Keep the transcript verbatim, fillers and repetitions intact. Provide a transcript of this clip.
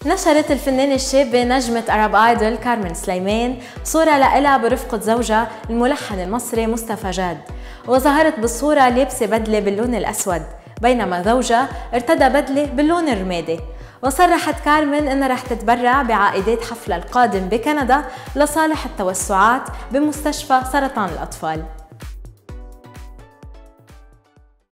نشرت الفنانة الشابة نجمة أرب آيدول كارمن سليمان صورة لإلها برفقة زوجها الملحن المصري مصطفى جاد، وظهرت بالصورة لابسة بدلة باللون الأسود بينما زوجها ارتدى بدلة باللون الرمادي. وصرحت كارمن إنها رح تتبرع بعائدات حفلها القادم بكندا لصالح التوسعات بمستشفى سرطان الأطفال.